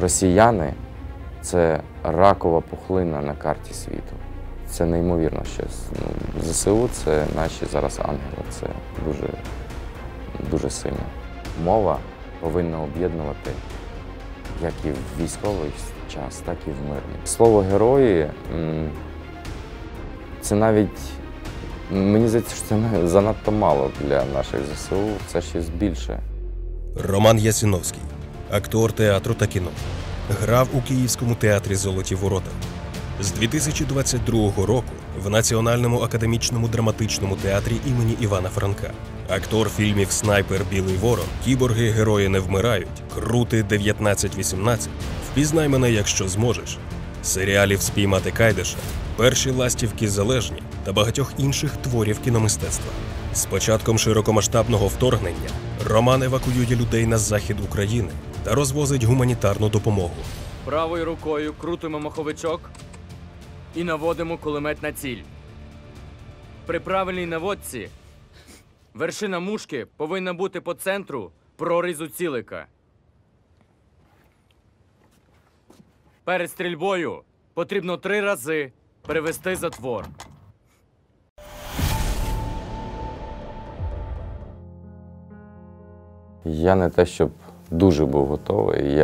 Росіяни – це ракова пухлина на карті світу. Це неймовірно щось. ЗСУ – це наші зараз ангели, це дуже сильно. Мова повинна об'єднувати як і в військовий час, так і в мирний. Слово «герої» – це навіть, мені здається, що це занадто мало для наших ЗСУ, це щось більше. Роман Ясиновський, актор театру та кіно. Грав у Київському театрі «Золоті ворота». З 2022 року в Національному академічному драматичному театрі імені Івана Франка. Актор фільмів «Снайпер. Білий ворог», «Кіборги. Герої не вмирають», «Крути. 1918», «Впізнай мене, якщо зможеш», серіалів «Спіймати Кайдаша», «Перші ластівки залежні» та багатьох інших творів кіномистецтва. З початком широкомасштабного вторгнення Роман евакуює людей на захід України та розвозить гуманітарну допомогу. Правою рукою крутимо маховичок і наводимо кулемет на ціль. При правильній наводці вершина мушки повинна бути по центру прорізу цілика. Перед стрільбою потрібно 3 рази перевести затвор. Я не те, щоб дуже був готовий.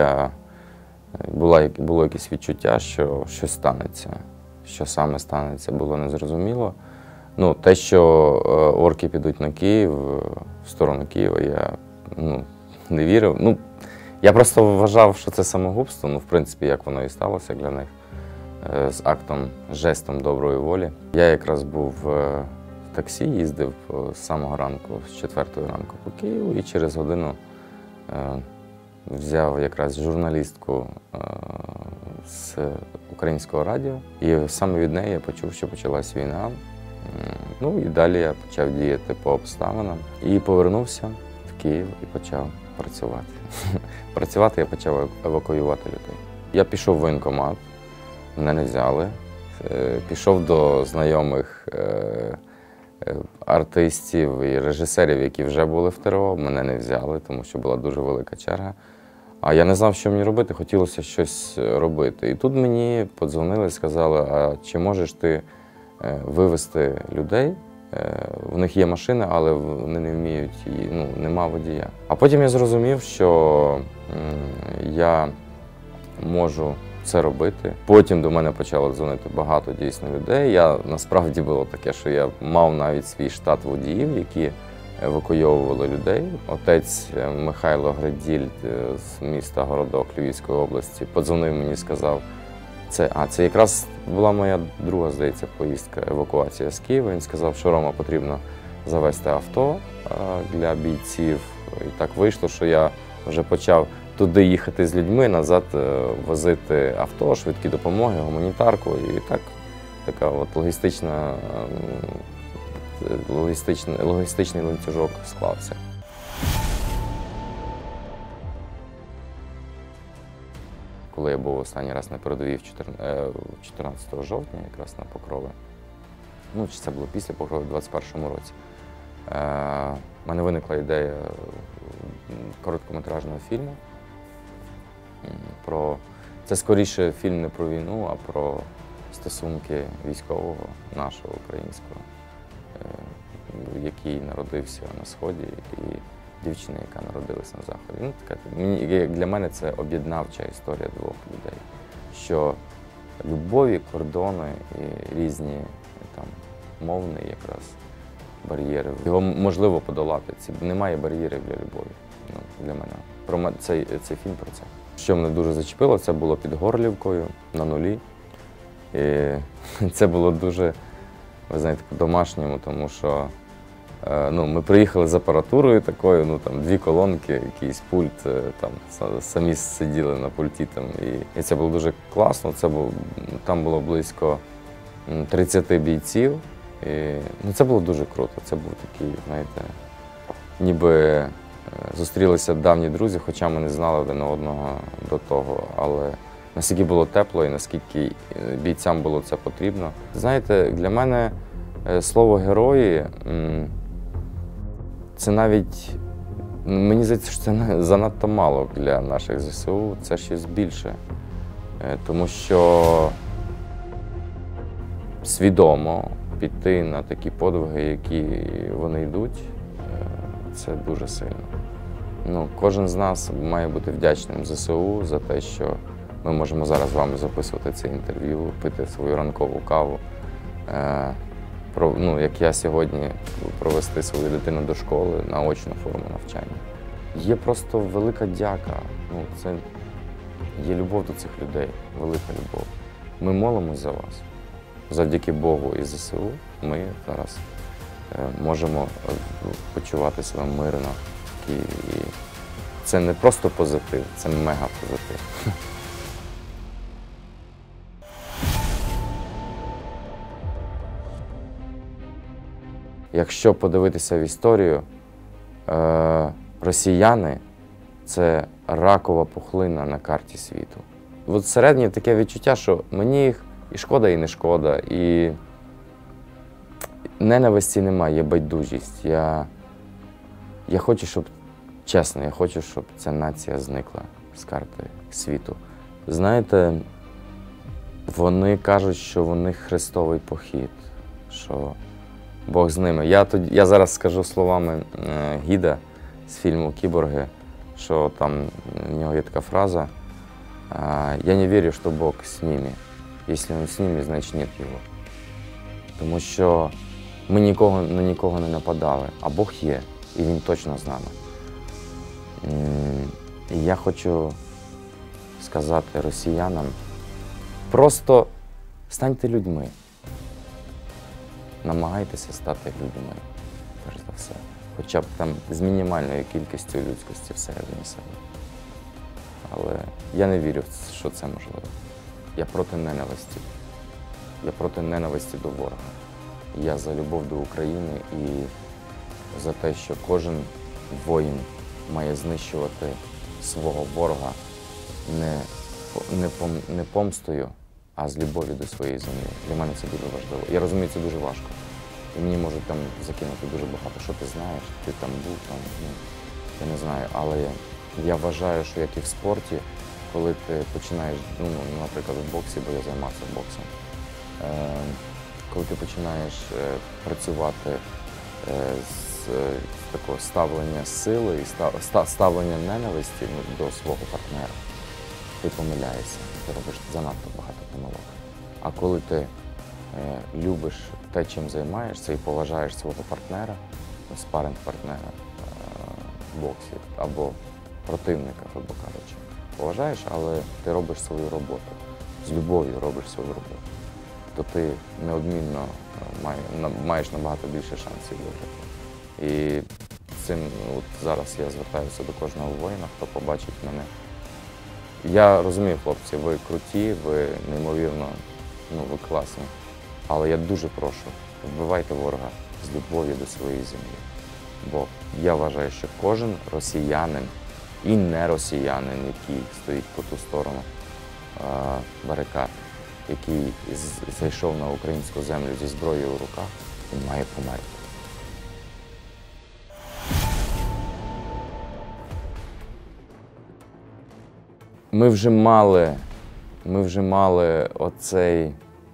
Було якесь відчуття, що щось станеться. Що саме станеться, було незрозуміло. Те, що орки підуть на Київ, в сторону Києва, я не вірив. Я просто вважав, що це самогубство, в принципі, як воно і сталося для них, з жестом доброї волі. Я якраз був в таксі, їздив з самого ранку, з 4-ї ранку по Києву, і через годину взяв якраз журналістку з українського радіо, і саме від неї я почув, що почалась війна. І далі я почав діяти по обставинам. І повернувся в Київ і почав працювати. Працювати я почав евакуювати людей. Я пішов в воєнкомат, мене не взяли. Пішов до знайомих артистів і режисерів, які вже були в ТРО, мене не взяли, тому що була дуже велика черга. А я не знав, що мені робити, хотілося щось робити. І тут мені подзвонили і сказали, а чи можеш ти вивезти людей? В них є машина, але вони не вміють, нема водія. А потім я зрозумів, що я можу це робити. Потім до мене почало дзвонити багато дійсно людей. Насправді було таке, що я мав навіть свій штат водіїв, які евакуйовували людей. Отець Михайло Греділь з міста Городок Львівської області подзвонив мені і сказав, це якраз була моя друга, здається, поїздка, евакуація з Києва. Він сказав, що Рома, потрібно завести авто для бійців. І так вийшло, що я вже почав туди їхати з людьми, назад возити авто, швидкі допомоги, гуманітарку. І така от логістичний ланцюжок склався. Коли я був останній раз на передовій 14 жовтня, якраз на Покрови, чи це було після Покрови в 21-му році, в мене виникла ідея короткометражного фільму. Це скоріше фільм не про війну, а про стосунки військового, нашого, українського, який народився на Сході, і дівчини, яка народилася на Заході. Для мене це об'єднавча історія двох людей, що любові, кордони і різні мовні якраз бар'єри. Його можливо подолати. Немає бар'єрів для любові. Для мене. Цей фільм про це. Що мене дуже зачепило, це було під Горлівкою, на нулі. І це було дуже, ви знаєте, по-домашньому, тому що ми приїхали з апаратурою такою, 2 колонки, якийсь пульт, самі сиділи на пульті. І це було дуже класно, там було близько 30 бійців. І, це було дуже круто, це був такий, знаєте, ніби зустрілися давні друзі, хоча ми не знали один одного до того, але наскільки було тепло і наскільки бійцям було це потрібно. Знаєте, для мене слово «герої» – це навіть Мені здається, що це занадто мало для наших ЗСУ, це щось більше. Тому що свідомо піти на такі подвиги, які вони йдуть, це дуже сильно. Кожен з нас має бути вдячним ЗСУ за те, що ми можемо зараз з вами записувати це інтерв'ю, пити свою ранкову каву. Як я сьогодні, провести свою дитину до школи на очну форму навчання. Є просто велика дяка. Це є любов до цих людей, велика любов. Ми молимось за вас. Завдяки Богу і ЗСУ ми зараз можемо почувати себе мирно. І це не просто позитив, це мега-позитив. Якщо подивитися в історію, росіяни – це ракова пухлина на карті світу. От всередині таке відчуття, що мені їх і шкода, і не шкода, і ненависті немає, є байдужість. Я хочу, щоб, чесно, я хочу, щоб ця нація зникла з карти світу. Знаєте, вони кажуть, що в них хрестовий похід, що Бог з ними. Я зараз скажу словами гіда з фільму «Кіборги», що там в нього є така фраза «Я не вірю, що Бог з ними. Якщо він з ними, значить нет його». Тому що ми на нікого не нападали, а Бог є, і Він точно з нами. І я хочу сказати росіянам, просто станьте людьми. Намагайтеся стати людьми, перш за все. Хоча б там з мінімальною кількістю людськості всередині себе. Але я не вірю, що це можливо. Я проти ненависті. Я проти ненависті до ворога. Я за любов до України і за те, що кожен воїн має знищувати свого ворога не помстою, а з любов'ю до своєї землі. Для мене це дуже важливо. Я розумію, це дуже важко. І мені можуть там закинути дуже багато, що ти знаєш, ти там був, я не знаю. Але я вважаю, що як і в спорті, коли ти починаєш, наприклад, в боксі, бо я займався боксом, коли ти починаєш працювати з такого ставлення сили і ставлення ненависті до свого партнера, ти помиляєшся, ти робиш занадто багато помилок. А коли ти любиш те, чим займаєшся, і поважаєш свого партнера, спаринг-партнера в боксі або противника, грубо кажучи, поважаєш, але ти робиш свою роботу, з любов'ю робиш свою роботу, то ти неодмінно маєш набагато більше шансів виграти. І цим зараз я звертаюся до кожного воїна, хто побачить мене. Я розумію, хлопці, ви круті, ви неймовірно, ви класні. Але я дуже прошу, вбивайте ворога з любов'ю до своєї землі. Бо я вважаю, що кожен росіянин і не росіянин, який стоїть по ту сторону барикад, який зайшов на українську землю зі зброєю у руках, він має померти. Ми вже мали оцей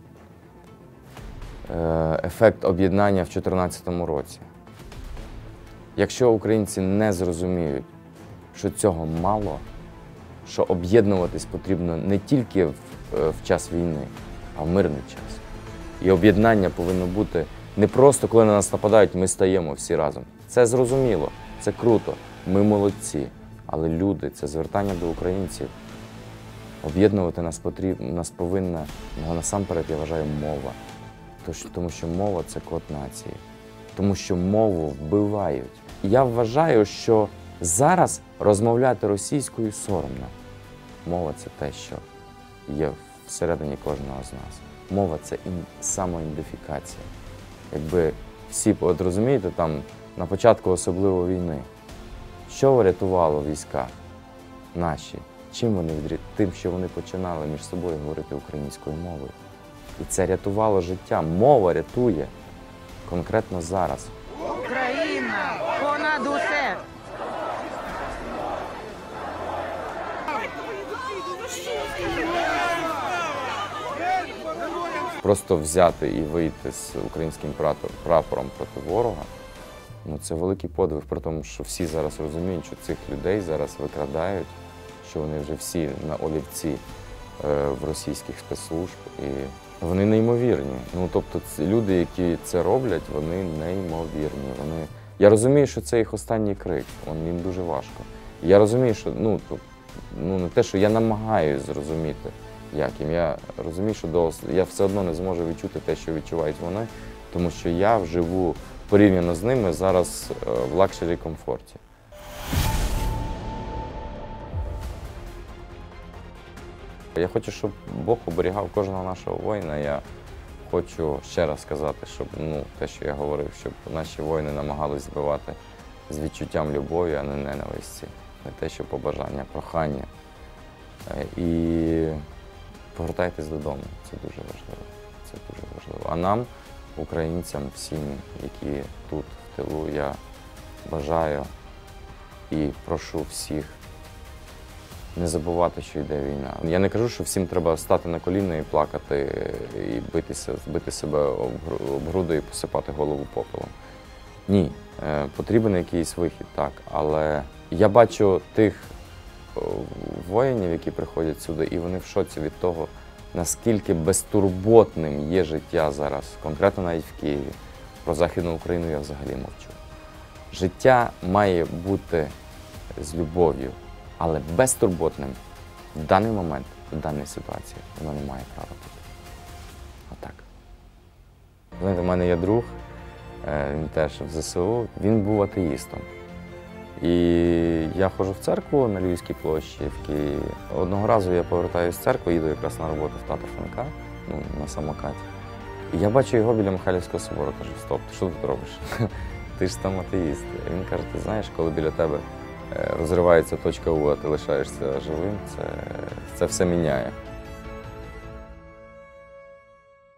ефект об'єднання в 2014 році. Якщо українці не зрозуміють, що цього мало, що об'єднуватись потрібно не тільки в час війни, а в мирний час. І об'єднання повинно бути не просто, коли на нас нападають, ми стаємо всі разом. Це зрозуміло, це круто, ми молодці. Але люди, це звертання до українців. Об'єднувати нас повинна, насамперед, я вважаю, мова. Тому що мова – це код нації. Тому що мову вбивають. Я вважаю, що зараз розмовляти російською соромно. Мова – це те, що є всередині кожного з нас. Мова – це самоідентифікація. Якби всі, от розумієте, там на початку особливо війни, що врятувало війська наші? Чим вони тим, що вони починали між собою говорити українською мовою. І це рятувало життя. Мова рятує конкретно зараз. Україна понад усе! просто взяти і вийти з українським прапором проти ворога, ну це великий подвиг, при тому, що всі зараз розуміють, що цих людей зараз викрадають, що вони вже всі на олівці в російських спецслужб. І вони неймовірні. Ну, тобто люди, які це роблять, вони неймовірні. Я розумію, що це їх останній крик, їм дуже важко. Я розумію, що не те, що я намагаюся зрозуміти, як їм. Я розумію, що я все одно не зможу відчути те, що відчувають вони, тому що я живу порівняно з ними зараз в лакшері комфорті. Я хочу, щоб Бог оберігав кожного нашого воїна. Я хочу ще раз сказати, щоб те, що я говорив, щоб наші воїни намагались збивати з відчуттям любові, а не ненависті. Не те, що побажання, прохання. І повертайтесь додому. Це дуже важливо. Це дуже важливо. А нам, українцям, всім, які тут в тилу, я бажаю і прошу всіх не забувати, що йде війна. Я не кажу, що всім треба стати на коліна і плакати, і бити себе об груди і посипати голову попелом. Ні, потрібен якийсь вихід, так. Але я бачу тих воїнів, які приходять сюди, і вони в шоці від того, наскільки безтурботним є життя зараз, конкретно навіть в Києві. Про Західну Україну я взагалі мовчу. Життя має бути з любов'ю, але безтурботним в даний момент, в даній ситуації, воно не має права бути. Отак. Знаєте, в мене є друг, він теж в ЗСУ, він був атеїстом. І я ходжу в церкву на Львівській площі в Києві. Одного разу я повертаюся з церкви, їду якраз на роботу в Театр Франка, на самокаті. І я бачу його біля Михайлівського собору, кажу: стоп, ти що тут робиш? Ти ж там атеїст. І він каже: ти знаєш, коли біля тебе розривається точка У, а ти лишаєшся живим, це все міняє.